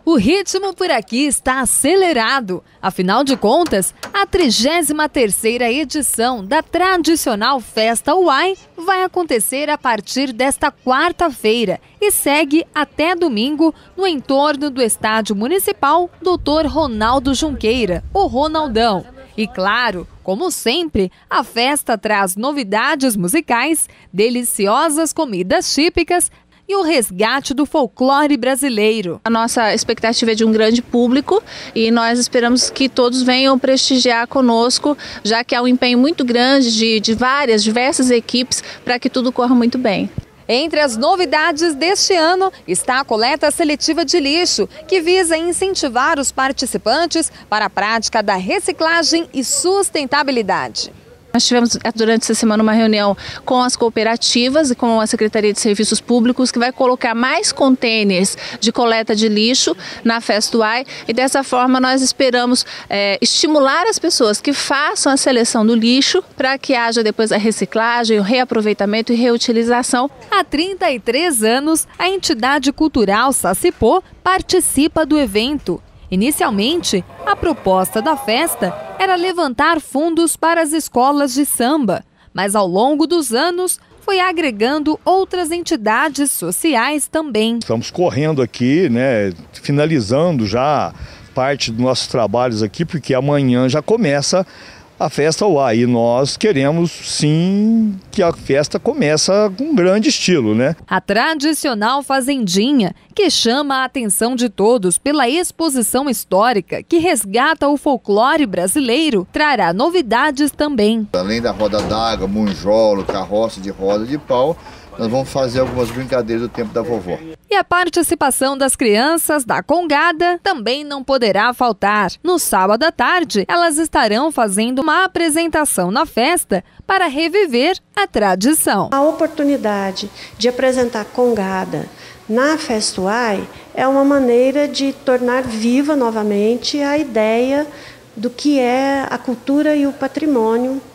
O ritmo por aqui está acelerado. Afinal de contas, a 33ª edição da tradicional Festa Uai vai acontecer a partir desta quarta-feira e segue até domingo no entorno do Estádio Municipal Dr. Ronaldo Junqueira, o Ronaldão. E claro, como sempre, a festa traz novidades musicais, deliciosas comidas típicas e o resgate do folclore brasileiro. A nossa expectativa é de um grande público e nós esperamos que todos venham prestigiar conosco, já que há um empenho muito grande de diversas equipes para que tudo corra muito bem. Entre as novidades deste ano está a coleta seletiva de lixo, que visa incentivar os participantes para a prática da reciclagem e sustentabilidade. Nós tivemos durante essa semana uma reunião com as cooperativas e com a Secretaria de Serviços Públicos, que vai colocar mais contêineres de coleta de lixo na Festa Uai, e dessa forma nós esperamos estimular as pessoas que façam a seleção do lixo para que haja depois a reciclagem, o reaproveitamento e reutilização. Há 33 anos, a entidade cultural Sacipô participa do evento. Inicialmente, a proposta da festa era levantar fundos para as escolas de samba, mas ao longo dos anos foi agregando outras entidades sociais também. Estamos correndo aqui, finalizando já parte dos nossos trabalhos aqui, porque amanhã já começa a Festa Uai e nós queremos sim que a festa começa com um grande estilo, A tradicional fazendinha, que chama a atenção de todos pela exposição histórica que resgata o folclore brasileiro, trará novidades também. Além da roda d'água, munjolo, carroça de roda de pau, nós vamos fazer algumas brincadeiras do tempo da vovó. E a participação das crianças da Congada também não poderá faltar. No sábado à tarde, elas estarão fazendo uma apresentação na festa para reviver a tradição. A oportunidade de apresentar Congada na Festa Uai é uma maneira de tornar viva novamente a ideia do que é a cultura e o patrimônio